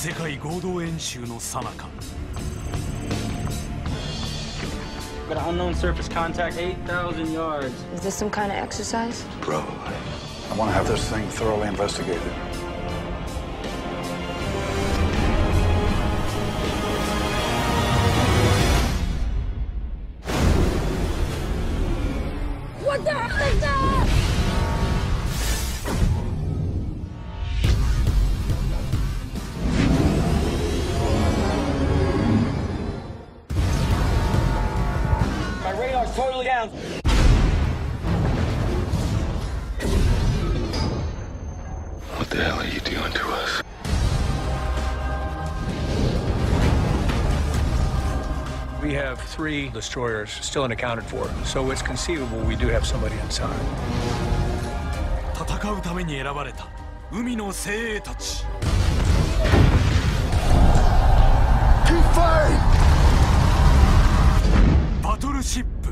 世界合同演習の最中 Got an unknown surface contact, 8,000 yards. Is this some kind of exercise? Probably. I want to have this thing thoroughly investigated. What the hell is that? My radar's totally down. What the hell are you doing to us? We have 3 destroyers still unaccounted for, so it's conceivable we do have somebody inside. 戦うために選ばれた海の精鋭たち Keep fighting! バトルシップ